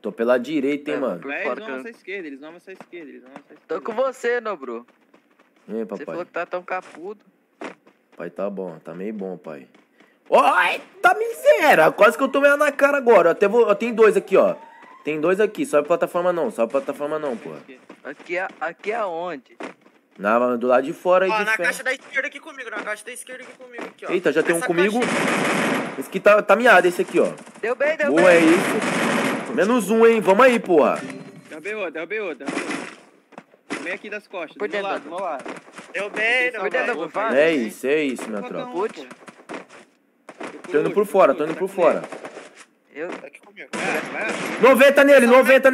Tô pela direita, hein, mano. Eles vão avançar à esquerda, eles vão avançar à esquerda, Tô com você, Nobru. E aí, papai? Você falou que tá tão capudo. Pai, tá bom, tá meio bom, pai. Ai, tá miséria. Quase que eu tomei ela na cara agora. Eu tenho dois aqui, ó. Tem dois aqui, sobe plataforma não, pô. Aqui é aonde? Do lado de fora aí. Ó, de na fé. caixa da esquerda aqui comigo, aqui, ó. Eita, já tem um Essa comigo. caixinha. Esse aqui tá miado, esse aqui, ó. Deu bem. Boa, é isso. Menos um, hein. Vamos aí, porra. Derrubei outra. Vem aqui das costas, Por do meu dentro. lado. Deu bem, não. É isso, minha tropa. Putz. Tô indo por fora. Eu... Tá aqui comigo. 90 nele.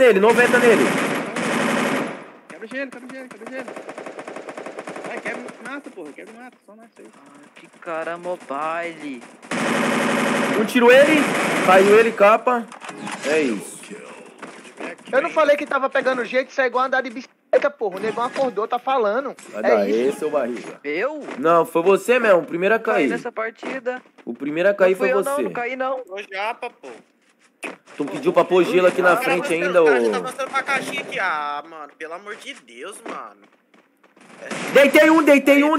Quebra gelo. Vai, quebra e mata, porra. Só mata aí. Que cara mobile. Um tiro ele. Caiu ele, capa. É isso. Eu não falei que tava pegando jeito, isso é igual andar de bicicleta, porra. O negão acordou, tá falando. Vai dar esse, seu barriga. Eu? Não, foi você mesmo, o primeiro a Caí cair. nessa partida. O primeiro a cair foi você. Não caí não. Ô, Japa, pô. Tu pediu pra pôr gelo aqui na frente ainda, ô. O cara já tá mostrando pra caixinha aqui. Ah, mano, pelo amor de Deus, mano. Deitei um.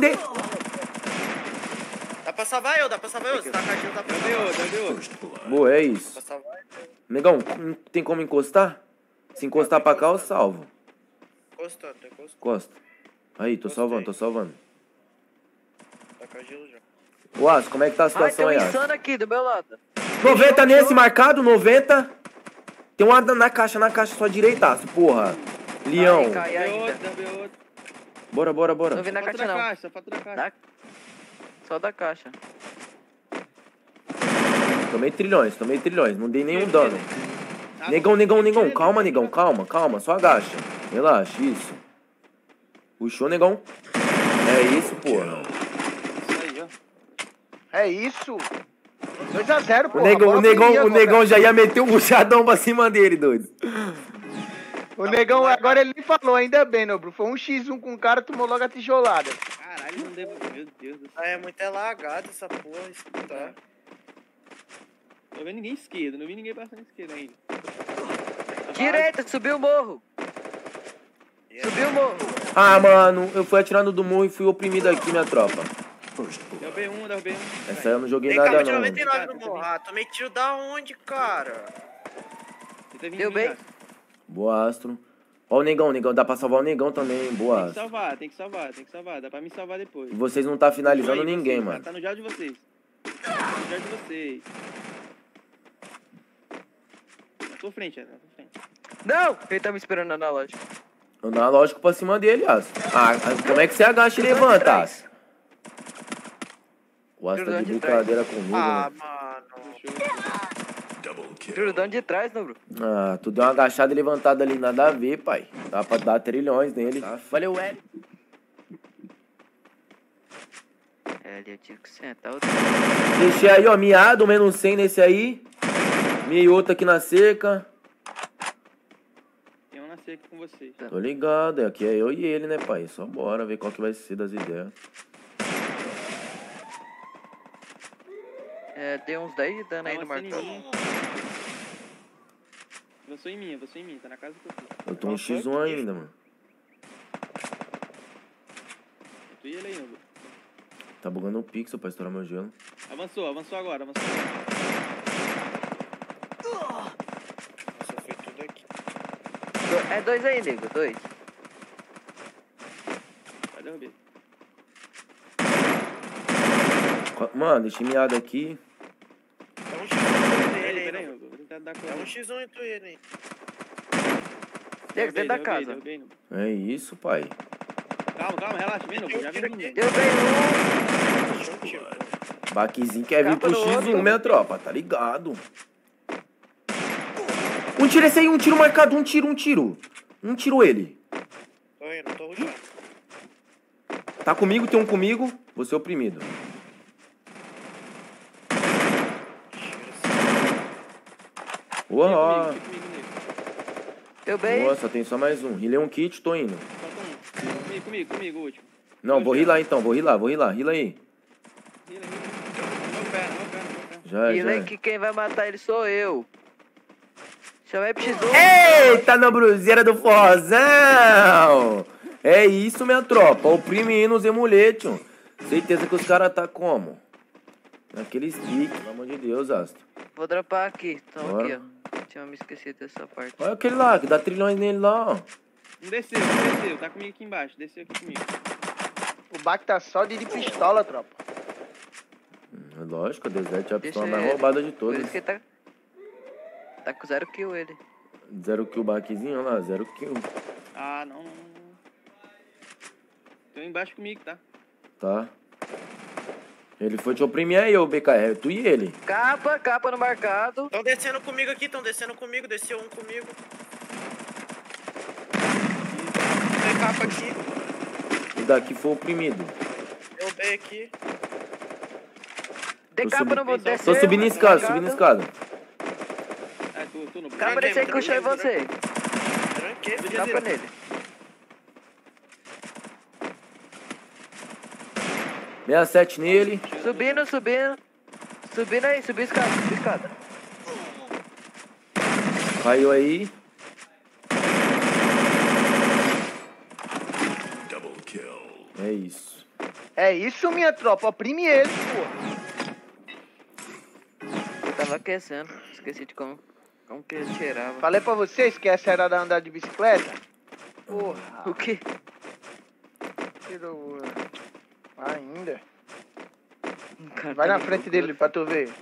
Dá pra salvar eu. Se tá caixinha, dá pra salvar. Boa, é isso. Dá pra salvar eu. Negão, não tem como encostar? Se encostar pra cá, eu salvo. Encostando. Encosta. Aí, tô salvando. Tá com gelo já. Ô, Aço, como é que tá a Ai, tem situação um aí, Aço? insano aqui do meu lado. 90 nesse, marcado, 90. Tem um ar na caixa, sua direita, Aço, porra. Leão. Cai ainda. Derrubei outro. Bora. Não vi na caixa não. Sapato da caixa. Só da caixa. Tomei trilhões. Não dei nenhum dano. Negão. Calma. Só agacha. Relaxa, isso. Puxou, negão. É isso, porra. Isso aí, ó. É isso. 2-0, O porra. negão já ia meter o buchadão pra cima dele, doido. O negão, agora ele nem falou, ainda bem, Nobru. Foi um x1 com o cara, tomou logo a tijolada. Caralho, não devo. Meu Deus do céu. Ah, é muito lagado essa porra, isso tá. Não vi ninguém esquerda, não vi ninguém passando esquerda ainda. Direita, subiu o morro. Ah, mano, eu fui atirando do morro e fui oprimido aqui, minha tropa. Derrubei um. Essa aí eu não joguei Tem nada, cabo de não. 99 no morro. Ah, tomei tiro da onde, cara? Deu bem. Boa, Astro. Ó o negão, dá pra salvar o negão também, boa. Tem que salvar. Dá pra me salvar depois. E vocês não tá finalizando Aí, ninguém, vocês, mano. Tá no de vocês. Na tua frente, Não! Ele tá me esperando na analógica. Analógico pra cima dele, Astro. Ah, como é que você agacha e levanta, Astro? O Astro tá de brincadeira comigo, Ah, né? mano. Juro, de trás, não, bro. Ah, tu deu uma agachada e levantada ali, nada a ver, pai. Dá pra dar trilhões nele. Valeu, L. Eu tive que sentar. Deixei aí, ó, miado, menos 100 nesse aí. Miei outro aqui na cerca. Tem um na cerca com vocês. Tô ligado, aqui é eu e ele, né, pai? Só bora ver qual que vai ser das ideias. Deu uns 10 de dano aí no marcador. Avançou em mim, tá na casa que eu tô. Eu tô um X1 ainda, mano. Tu e ele aí, Nobru. Tá bugando o pixel pra estourar meu gelo. Avançou agora. Nossa, foi tudo aqui. É 2 aí, nego, 2. Vai derrubar. Mano, deixei miado aqui. É um X1 nele Peraí, aí. eu vou tentar dar É um X1 entre ele aí. Dentro da casa. Derrubei, Nobru. É isso, pai. Calma, relaxa, vem, Nobru, já vem vindo. Deu bem Baquezinho quer vir Capa pro no X1, outro. minha tropa, tá ligado? Um tiro esse aí, um tiro marcado, um tiro. Um tiro ele. Tô indo, tô rushando. Tá comigo, tem um comigo. Vou ser oprimido. Uau. Deu bem. Nossa, tem só mais um. Rilei um kit, tô indo. Comigo, o último. Não, vou rilar então, vou rilar. Rila aí. Meu pé. Já E é. que quem vai matar ele sou eu. Chamei pro X1. Eita, na bruseira do forrozão! É isso, minha tropa. Oprimindo os emuletes, ó. Certeza que os caras tá como? Naquele stick, pelo amor de Deus, Astro. Vou dropar aqui. Então Bora. aqui, ó. Tinha me esquecido dessa parte. Olha aquele lá, que dá trilhões nele lá, ó. Não desceu. Tá comigo aqui embaixo. Desceu aqui comigo. O Bak tá só de pistola, tropa. Lógico, a Desert é a pistola Deixa mais ele. roubada de Por todas. isso que ele tá... Tá com 0 kill ele. 0 kill baquezinho, olha lá, 0 kill. Ah, não. Tô embaixo comigo, tá? Tá. Ele foi te oprimir aí, ô BKR, tu e ele. Capa no marcado. Estão descendo comigo aqui, desceu um comigo. Tem capa aqui, O daqui foi oprimido. eu B aqui. De Tô capa subi- não vou Tô descer. Tô subindo escada, marcado. subindo escada. Ah, tô no Capa desse aí que puxou em você. Tranquei, filho. Capa nele. 67 nele. Subindo. Subindo aí, subi escada. Caiu aí. É isso. É isso, minha tropa. Oprime ele, pô. Eu tava aquecendo. Esqueci de como que ele cheirava. Falei pra vocês que essa era da andar de bicicleta. Porra, O quê? que loucura. Ainda. Cara, Vai tá na me frente procurando. dele pra tu ver.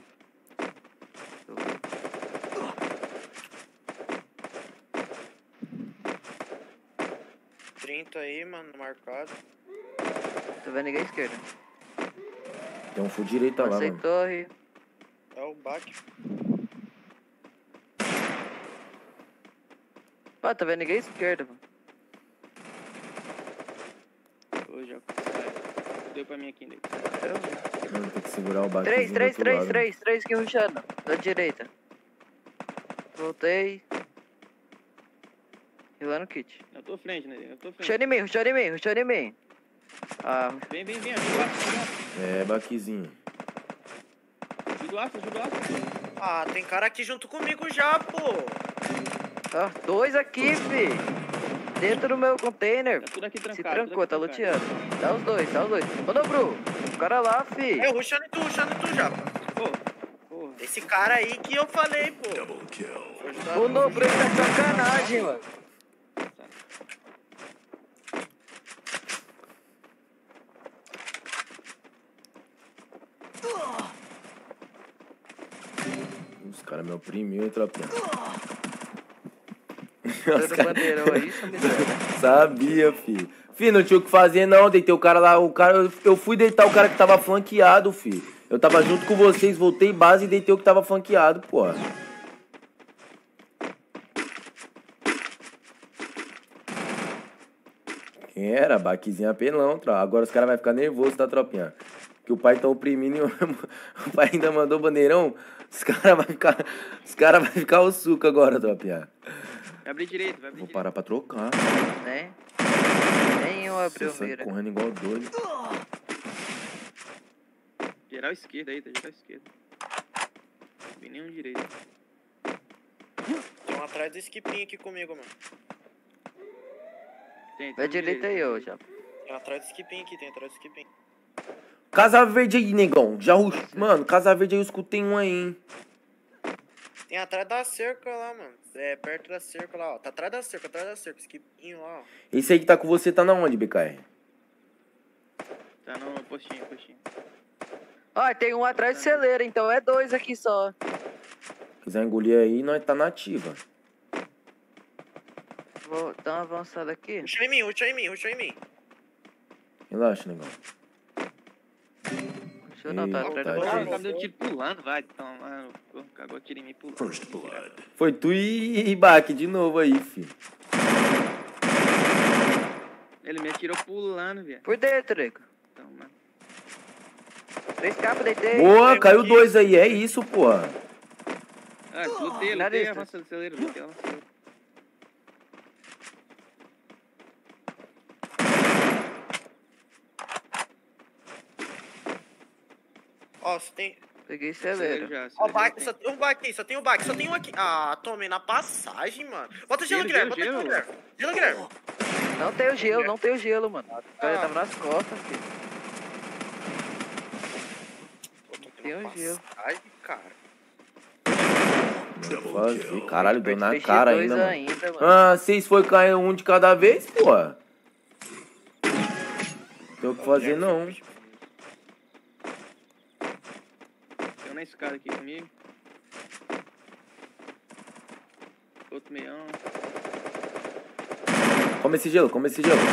30 aí, mano, marcado. Tô vendo ninguém à esquerda. Tem um full direita lá, Lancei mano. torre. É o Bak. Ó, tô vendo ninguém à esquerda, mano. Ô, já deu pra mim aqui, né? Mano, tem que segurar o baquezinho do outro lado. 3 que rushando. Da direita. Voltei. Rilando o kit. Eu tô frente, né? Eu tô frente. Rushando em mim. Ah, Vem, ajuda o aço. É, baquezinho. Ajuda o aço. Ah, tem cara aqui junto comigo já, pô. ó, 2 aqui, fi. Dentro do meu container. Tá tudo aqui Se trancado. trancou, tá luteando. Dá os dois. Ô, Nobru. O cara lá, fi. É, rushando em tu já, pô. Porra. Esse cara aí que eu falei, pô. Foi ajudar O Nobru tá de sacanagem, mano. Os caras me oprimiu e tropinha. Dando bandeirão aí, isso me deu. Sabia, filho. Filho, não tinha o que fazer não, deitei o cara lá, eu fui deitar o cara que tava flanqueado, filho. Eu tava junto com vocês, voltei base e deitei o que tava flanqueado, porra. Quem era? Baquezinho apelão, tropa. Agora os caras vão ficar nervosos, tá, tropinha? Que o pai tá oprimindo e o pai ainda mandou bandeirão. Os caras vai ficar o suco agora, tropinha. Vai abrir direito. Vou parar pra trocar. Né? Nenhum abriu Você sai mira. correndo igual doido. Geral esquerda aí, tá geral esquerda. Não vi nenhum direito. Tem um atrás do skipinho aqui comigo, mano. Tem Vai direita aí, ô, já. Tem um atrás do skipinho aqui, tem atrás do skipinho. Casa Verde aí, negão. Mano, Casa Verde aí eu escutei um aí, hein. Tem atrás da cerca lá, mano. É, perto da cerca lá, ó. Tá atrás da cerca, skipinho lá, ó. Esse aí que tá com você tá na onde, BKR? Tá no postinho. Ó, tem um atrás de celeira, então é 2 aqui só. Quiser engolir aí, nós tá na ativa. Vou dar uma avançada aqui. Ruxa em mim. Relaxa, negão. Deixa eu não, tá atrás Eita, do gente. Ah, tá me dando tiro pulando, vai. Então, cagou tiro em mim pulando. Foi tu e Baque de novo aí, filho. Ele me atirou pulando, velho. Por dentro, nego. Então, mano. 3 capas, deitei. Boa, Caiu caiu aqui. 2 aí, é isso, porra. Ah, lutei, Finalista. avança do celeiro, lutei, avança. Ó, você tem... Peguei Acelera celeiro. já. Ó, acelera baque, já só tem um baque aqui, só tem um baque, só tem um aqui. Ah, tomei na passagem, mano. Bota gelo, Gelo, Guilherme, bota gelo, gelo, Guilherme. Gelo, Guilherme. Não tem o gelo, não tem o gelo, mano. O cara Ah. tava nas costas, filho. Tem Na um gelo. passagem, cara. Fazer. Caralho, deu na Fechei cara dois ainda, mano. mano. Ah, vocês foi cair um de cada vez, pô? Tem o que fazer, não. Tem um na escada aqui comigo. Outro meião. Come esse gelo, come esse gelo.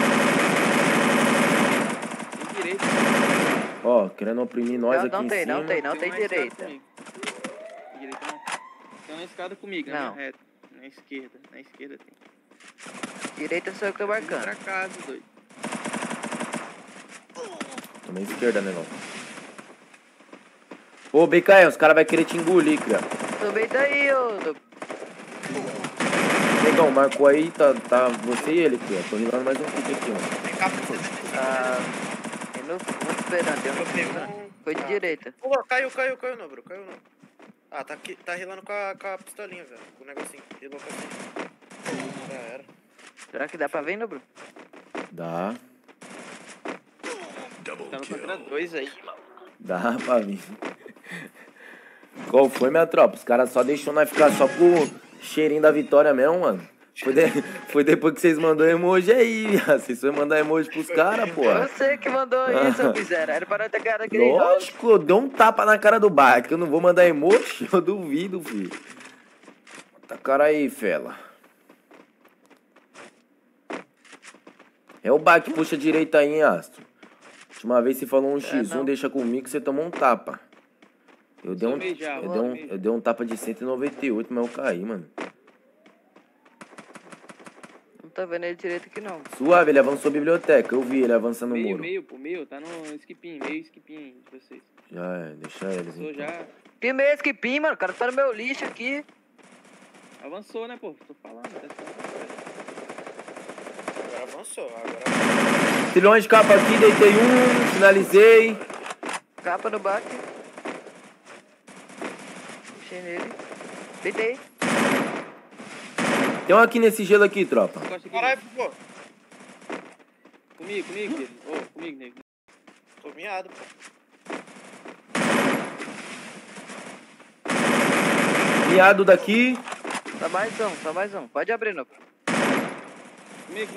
Tem direita. Ó, querendo oprimir nós aqui Não em tem, cima. não tem, não tem um na escada direita. comigo. Tem direita não. Tem um na escada comigo, na Não. minha reta. Na esquerda. Na esquerda tem. Direita sou eu que tô Vem marcando. pra casa, doido. Tomei esquerda, negão. Ô, BKE, os caras vão querer te engolir, cara. Também daí, ô. Negão, marcou aí, tá você e ele, cara. Tô rilando mais um pouco aqui, mano. Vem cá pra você. Tá. Eu não tô esperando, eu não tô Pegou esperando. um. Foi de Ah. direita. Pô, caiu não, bro. Caiu não. Ah, tá aqui, tá rilando com a pistolinha, velho. Com o negocinho. Rilou com assim. Já era. Será que dá pra ver, Nobru? Dá, Tá no contra dois aí, mano. dá pra mim. Qual foi, minha tropa? Os caras só deixou nós ficar só com o cheirinho da vitória mesmo, mano. Foi depois que vocês mandaram emoji aí, viado. Vocês foram mandar emoji pros caras, pô. Você que mandou isso, eu fizeram. Era para não ter ganhado aquele round. Lógico, deu um tapa na cara do Bike. Eu não vou mandar emoji, eu duvido, filho. Tá cara aí, fela. É o Bike, puxa direita aí, hein, Astro. Última vez você falou um X1, não. deixa comigo que você tomou um tapa. Eu dei um, Tomei já, eu dei um tapa de 198, mas eu caí, mano. Não tô vendo ele direito aqui, não. Suave, ele avançou a biblioteca. Eu vi ele avançando no muro. Meio, tá no skipinho, meio skipinho de vocês. Já é, deixa eles. Avançou Então. já. Que mês que pim, mano. O cara tá no meu lixo aqui. Avançou, né, pô? Tô falando. Agora avançou, agora. Trilhões de capa aqui, deitei um, finalizei. Capa no baque. Puxei nele. Deitei. Tem um aqui nesse gelo aqui, tropa. Encosta aqui. Caralho, pô. Comigo, querido. Ô, comigo, nego. Tô miado, pô. Miado daqui. Só mais um. Pode abrir, não. Comigo.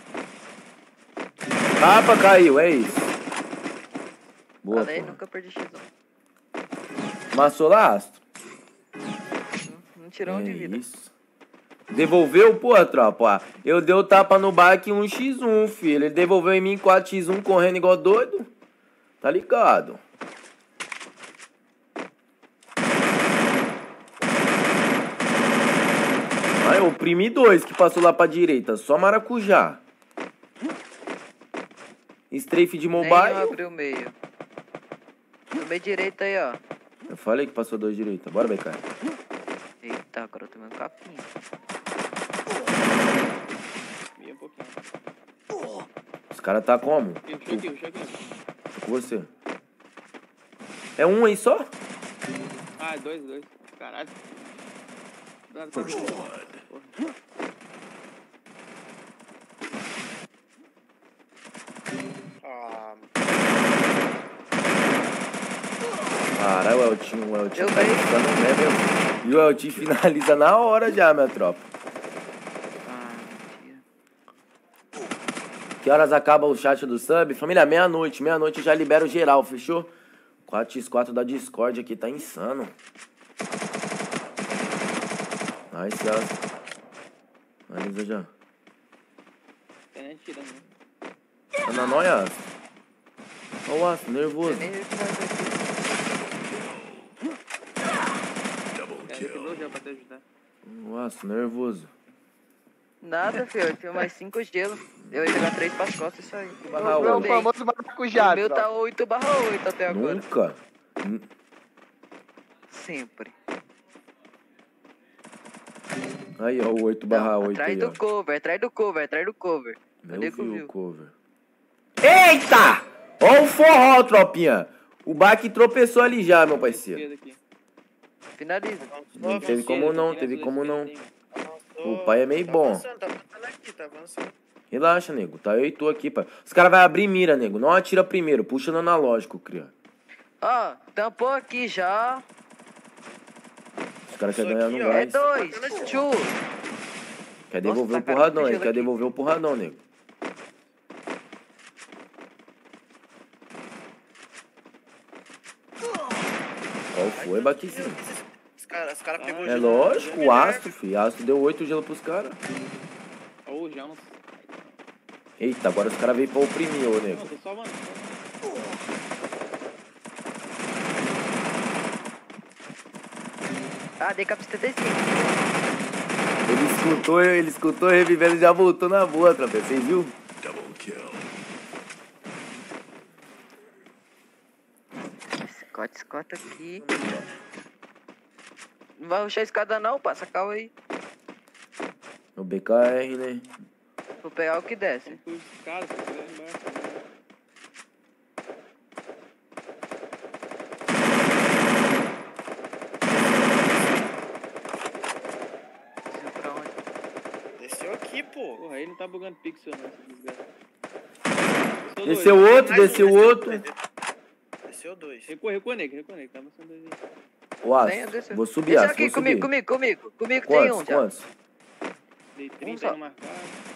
Capa caiu, é isso. Boa, Falei, pô. nunca perdi X1. Massou lá, Astro? Não tirou um de vida. Isso. Devolveu, pô, tropa. Eu dei o tapa no Bike 1x1, filho. Ele devolveu em mim 4x1 correndo igual doido. Tá ligado? Aí eu oprimi 2 que passou lá pra direita. Só maracujá. Strafe de Nem mobile. abriu o meio. No meio direito aí, ó. Eu falei que passou 2 direita. Bora, BK. Eita, agora eu tomei um capinha. Meio um pouquinho. Os caras tá como? Puxa aqui. Tô com você. É um aí só? Ah, é dois. Caralho. Ah, Caralho, o Eltinho Eu tá vejo. ficando level. E o Eltinho finaliza na hora já, minha tropa. Ah, mentira. Que horas acaba o chat do sub? Família, meia-noite. Meia-noite eu já libero geral, fechou? 4x4 da Discord aqui, tá insano. Nice, Astro. Finaliza já. Tem gente tirando, né? Tá na nóia, Astro. Ó o Astro, nervoso. Nem vi o que vai ser aqui. Cara, quebrou já pra te ajudar. O Astro, nervoso. Nada, filho. Eu tinha mais 5 gelos. Eu ia jogar 3 pras costas, isso aí. Barra O meu oito. famoso maracujá, O meu tá tropa. 8/8 até agora. Nunca. Sempre. Aí, ó, o 8/8 Atrás aí, ó. do cover, atrás do cover. Eu Cadê vi que o viu? cover. Eita! Ó o forró, tropinha. O Baki tropeçou ali já, meu parceiro. Esquerda aqui. Finaliza. Não teve como não, teve como não. Avançou. O pai é meio Tá bom. avançando, tá avançando aqui, tá avançando. Relaxa, nego. Tá eu e tu aqui, pai. Os caras vão abrir mira, nego. Não atira primeiro. Puxa no analógico, cria. Ó, tampou aqui já. Os caras querem Isso ganhar aqui, no ó. É gás. 2, chu. Quer Nossa, devolver tá o porradão, caindo ele quer gelo aqui. devolver o porradão, nego. Qual foi, Baquizinho? Os cara pegou É gelo. lógico, o Astro, fi. Astro deu 8 gelo pros caras. Ô, já não. Eita, agora os caras veio pra oprimir, ô, Não, nego. tô salvando. Ah, dei cap 75. Ele escutou revivendo e já voltou na boa, tropa. Vocês viu? Escota aqui. Não vai rushar a escada não, passa calma aí. O BKR, né? Vou pegar o que desce. São todos os caras, se quiser embaixo. Desceu pra onde? Desceu aqui, pô. Porra, aí não tá bugando pixel, não, essa desgraça. Desceu dois. outro, Mais um, desceu outro. Desceu dois. Recua, nego. Tá avançando dois aí. O Nem Astro, desceu. vou subir, Desceu Astro, aqui, vou subir. comigo. Comigo tem um Quantos, já. quantos? Dei Um 30 só. no marcado.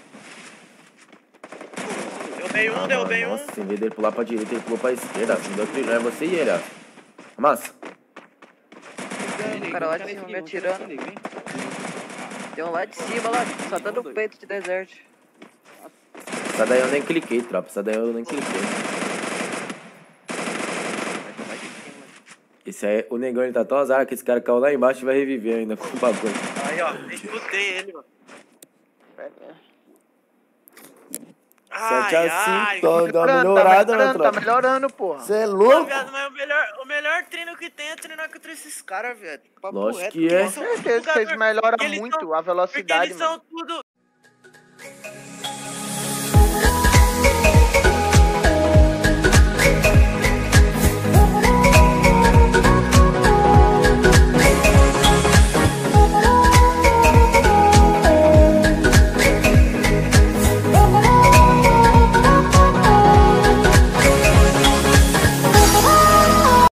Derrubei um, Ah, derrubei um. nossa, em vez dele pular pra direita, ele pulou pra esquerda. Assim, deu trilhão, é você e ele, Astro. Massa. O cara lá de cima me atirando. Tem um lá de cima, lá, só dando peito de deserto. Essa daí eu nem cliquei, tropa. Essa daí eu nem cliquei. Vai de cima. Esse aí, o negão, ele tá tão azar que esse cara caiu lá embaixo e vai reviver ainda com o bagulho. Aí, ó. Escutei ele, mano. 7x5, dá uma melhorada, né, Tá tropa? melhorando, porra. Você é Pô, louco? viado, mas o melhor treino que tem é treinar contra esses caras, velho. Papo Lógico reto, que porque é. eles são Com certeza, vocês jogador- melhoram eles muito são- a Porque velocidade, eles mano. são tudo...